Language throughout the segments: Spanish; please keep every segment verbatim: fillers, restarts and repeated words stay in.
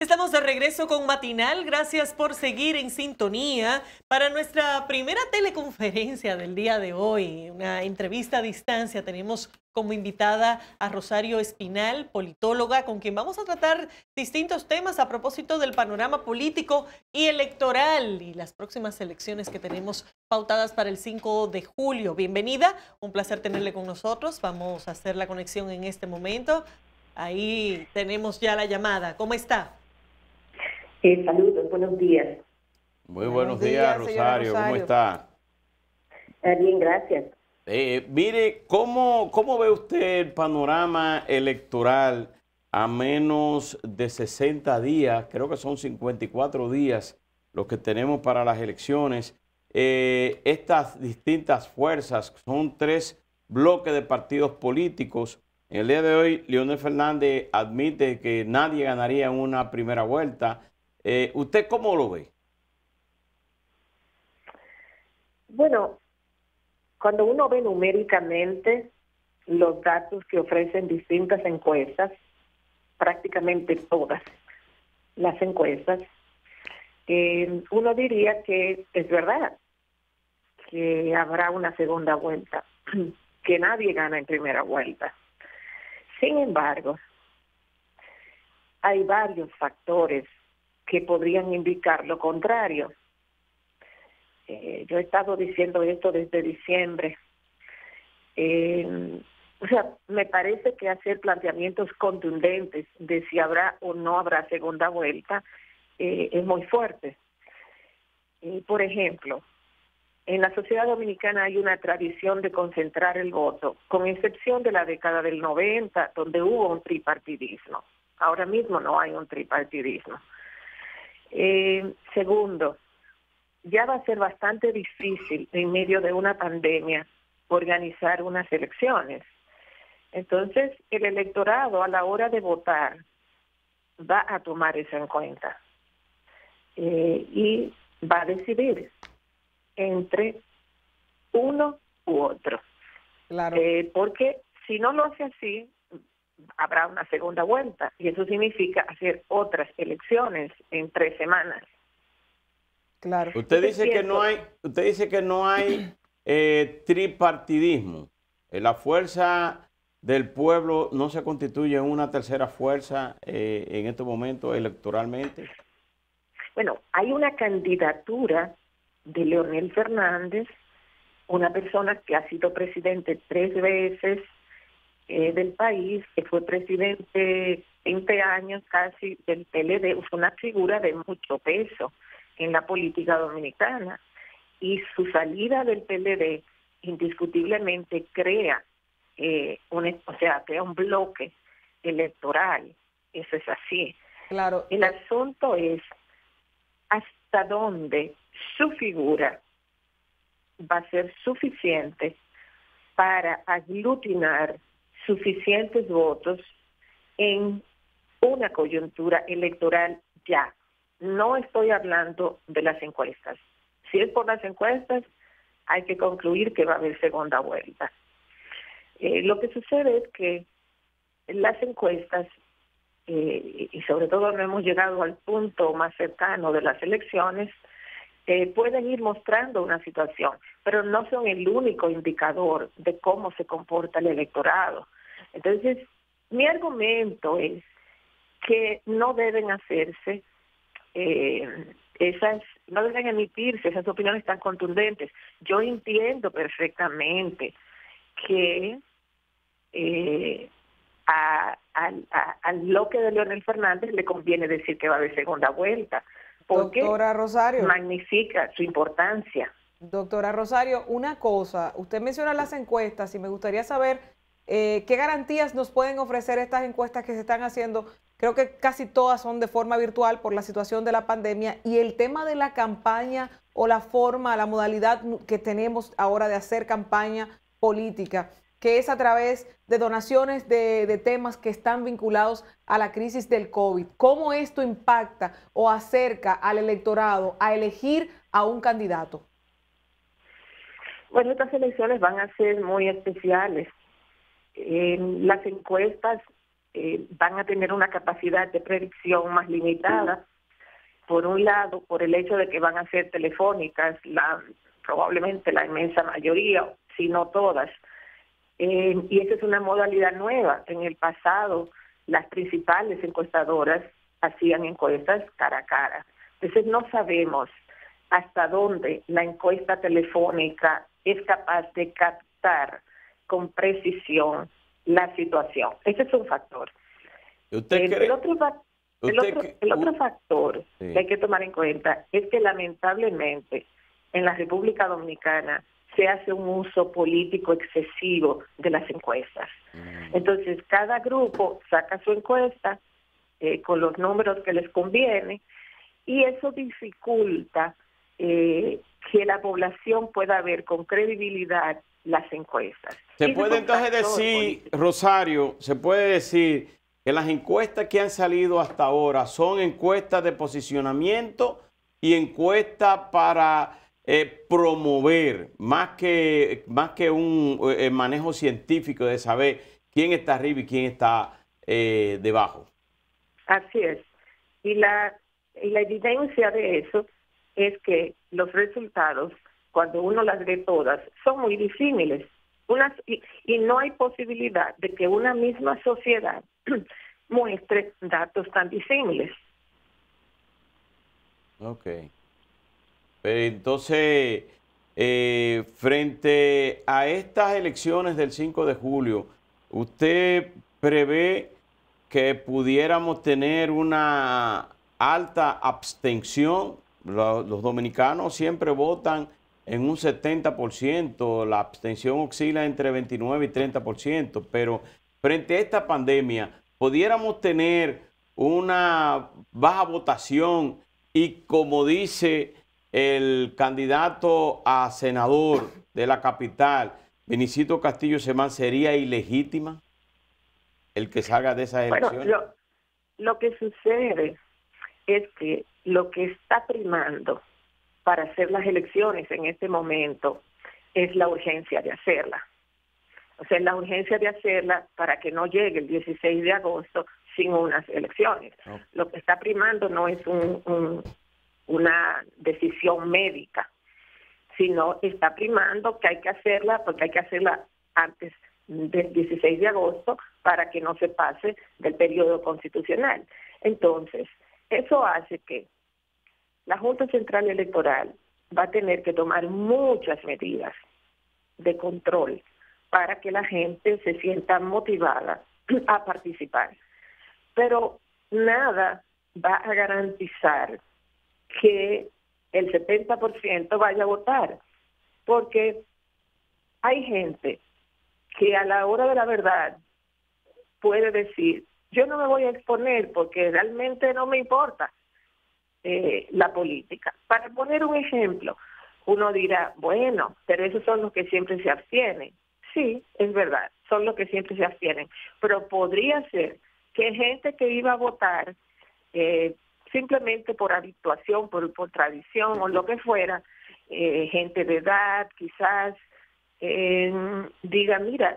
Estamos de regreso con Matinal. Gracias por seguir en sintonía para nuestra primera teleconferencia del día de hoy. Una entrevista a distancia. Tenemos como invitada a Rosario Espinal, politóloga, con quien vamos a tratar distintos temas a propósito del panorama político y electoral y las próximas elecciones que tenemos pautadas para el cinco de julio. Bienvenida, un placer tenerle con nosotros. Vamos a hacer la conexión en este momento. Ahí tenemos ya la llamada. ¿Cómo está? Eh, saludos, buenos días. Muy buenos, buenos días, días Rosario. Rosario, ¿cómo está? Eh, bien, gracias. Eh, mire, ¿cómo, ¿cómo ve usted el panorama electoral a menos de sesenta días? Creo que son cincuenta y cuatro días los que tenemos para las elecciones. Eh, estas distintas fuerzas, son tres bloques de partidos políticos. En el día de hoy, Leonel Fernández admite que nadie ganaría en una primera vuelta. Eh, ¿Usted cómo lo ve? Bueno, cuando uno ve numéricamente los datos que ofrecen distintas encuestas, prácticamente todas las encuestas, eh, uno diría que es verdad que habrá una segunda vuelta, que nadie gana en primera vuelta. Sin embargo, hay varios factores que podrían indicar lo contrario. Eh, yo he estado diciendo esto desde diciembre. Eh, o sea, me parece que hacer planteamientos contundentes de si habrá o no habrá segunda vuelta eh, es muy fuerte. Eh, por ejemplo, en la sociedad dominicana hay una tradición de concentrar el voto, con excepción de la década del noventa, donde hubo un tripartidismo. Ahora mismo no hay un tripartidismo. Eh, segundo, ya va a ser bastante difícil en medio de una pandemia organizar unas elecciones. Entonces, el electorado a la hora de votar va a tomar eso en cuenta eh, y va a decidir entre uno u otro. Claro. Eh, porque si no lo hace así, habrá una segunda vuelta y eso significa hacer otras elecciones en tres semanas. Claro. Usted dice que no hay, usted dice que no hay eh, tripartidismo. Eh, la fuerza del pueblo no se constituye en una tercera fuerza eh, en estos momentos electoralmente. Bueno, hay una candidatura de Leonel Fernández, una persona que ha sido presidente tres veces eh, del país, que fue presidente veinte años casi del P L D, fue una figura de mucho peso en la política dominicana, y su salida del P L D indiscutiblemente crea eh, un, o sea, crea un bloque electoral. Eso es así. Claro. El asunto es hasta dónde su figura va a ser suficiente para aglutinar suficientes votos en una coyuntura electoral ya. No estoy hablando de las encuestas. Si es por las encuestas, hay que concluir que va a haber segunda vuelta. Eh, lo que sucede es que las encuestas, eh, y sobre todo no hemos llegado al punto más cercano de las elecciones, eh, pueden ir mostrando una situación, pero no son el único indicador de cómo se comporta el electorado. Entonces, mi argumento es que no deben hacerse Eh, esas, no deben emitirse esas opiniones tan contundentes. Yo entiendo perfectamente que eh, a, a, a, al bloque de Leonel Fernández le conviene decir que va a haber segunda vuelta, porque Doctora Rosario, magnifica su importancia. Doctora Rosario, una cosa, usted menciona las encuestas y me gustaría saber eh, qué garantías nos pueden ofrecer estas encuestas que se están haciendo. Creo que casi todas son de forma virtual por la situación de la pandemia, y el tema de la campaña o la forma, la modalidad que tenemos ahora de hacer campaña política, que es a través de donaciones de, de temas que están vinculados a la crisis del COVID. ¿Cómo esto impacta o acerca al electorado a elegir a un candidato? Bueno, estas elecciones van a ser muy especiales. Eh, las encuestas eh, van a tener una capacidad de predicción más limitada. Por un lado, por el hecho de que van a ser telefónicas, la, probablemente la inmensa mayoría, si no todas. Eh, y esa es una modalidad nueva. En el pasado, las principales encuestadoras hacían encuestas cara a cara. Entonces no sabemos hasta dónde la encuesta telefónica es capaz de captar con precisión la situación. Ese es un factor. ¿Usted el, cree? el otro factor El otro, el otro factor sí. que hay que tomar en cuenta es que lamentablemente en la República Dominicana se hace un uso político excesivo de las encuestas. Mm. Entonces, cada grupo saca su encuesta eh, con los números que les conviene y eso dificulta eh, que la población pueda ver con credibilidad las encuestas. Se puede entonces decir, político. Rosario, se puede decir que las encuestas que han salido hasta ahora son encuestas de posicionamiento y encuestas para eh, promover, más que, más que un eh, manejo científico de saber quién está arriba y quién está eh, debajo. Así es. Y la, y la evidencia de eso es que los resultados, cuando uno las ve todas, son muy disímiles. Unas, y, y no hay posibilidad de que una misma sociedad muestre datos tan disímiles. Ok. Pero entonces, eh, frente a estas elecciones del cinco de julio, ¿usted prevé que pudiéramos tener una alta abstención? Los, los dominicanos siempre votan en un setenta por ciento, la abstención oscila entre veintinueve y treinta por ciento, pero frente a esta pandemia, ¿pudiéramos tener una baja votación y, como dice el candidato a senador de la capital, Vinicito Castillo Semán, sería ilegítima el que salga de esas elecciones? Bueno, lo, lo que sucede es que lo que está primando para hacer las elecciones en este momento es la urgencia de hacerla. O sea, la urgencia de hacerla para que no llegue el dieciséis de agosto sin unas elecciones. Oh. Lo que está primando no es un, un, una decisión médica, sino está primando que hay que hacerla porque hay que hacerla antes del dieciséis de agosto para que no se pase del periodo constitucional. Entonces, eso hace que la Junta Central Electoral va a tener que tomar muchas medidas de control para que la gente se sienta motivada a participar. Pero nada va a garantizar que el setenta por ciento vaya a votar, porque hay gente que a la hora de la verdad puede decir, yo no me voy a exponer porque realmente no me importa eh, la política. Para poner un ejemplo, uno dirá, bueno, pero esos son los que siempre se abstienen. Sí, es verdad, son los que siempre se abstienen, pero podría ser que gente que iba a votar eh, simplemente por habituación, por, por tradición o lo que fuera, eh, gente de edad quizás, eh, diga, mira,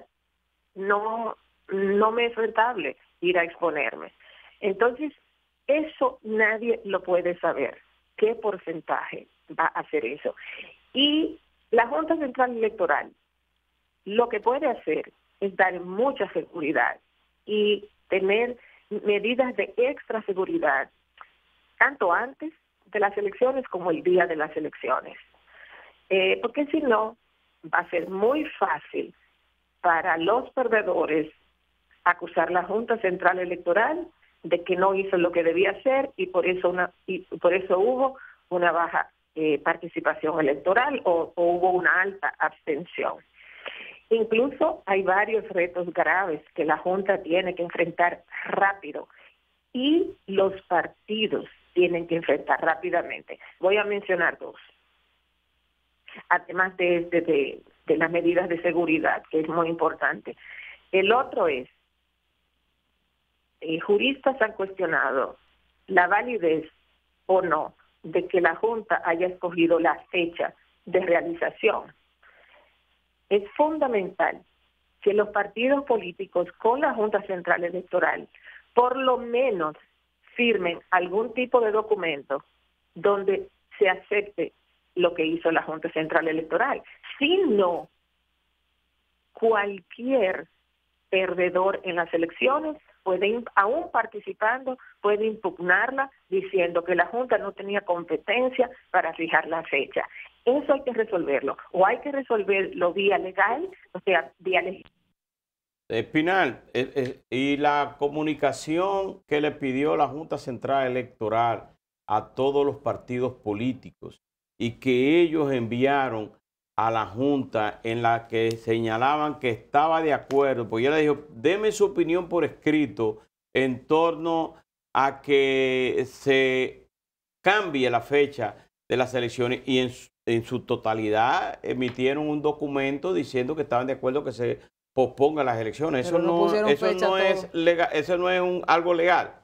no, no me es rentable ir a exponerme. Entonces, eso nadie lo puede saber, qué porcentaje va a hacer eso. Y la Junta Central Electoral lo que puede hacer es dar mucha seguridad y tener medidas de extra seguridad, tanto antes de las elecciones como el día de las elecciones. Eh, porque si no, va a ser muy fácil para los perdedores acusar a la Junta Central Electoral de que no hizo lo que debía hacer y por eso una y por eso hubo una baja eh, participación electoral o, o hubo una alta abstención. Incluso hay varios retos graves que la Junta tiene que enfrentar rápido y los partidos tienen que enfrentar rápidamente. Voy a mencionar dos. Además de, de, de, de las medidas de seguridad, que es muy importante. El otro es, eh, juristas han cuestionado la validez o no de que la Junta haya escogido la fecha de realización. Es fundamental que los partidos políticos con la Junta Central Electoral por lo menos firmen algún tipo de documento donde se acepte lo que hizo la Junta Central Electoral. Si no, cualquier perdedor en las elecciones puede, aún participando, puede impugnarla diciendo que la Junta no tenía competencia para fijar la fecha. Eso hay que resolverlo, o hay que resolverlo vía legal, o sea, vía legal. Espinal, eh, eh, y la comunicación que le pidió la Junta Central Electoral a todos los partidos políticos y que ellos enviaron a la Junta en la que señalaban que estaba de acuerdo, pues ella le dijo, deme su opinión por escrito en torno a que se cambie la fecha de las elecciones, y en, en su totalidad emitieron un documento diciendo que estaban de acuerdo que se pospongan las elecciones. Eso Pero no no, pusieron eso fecha no a es todo. legal, eso no es un, algo legal.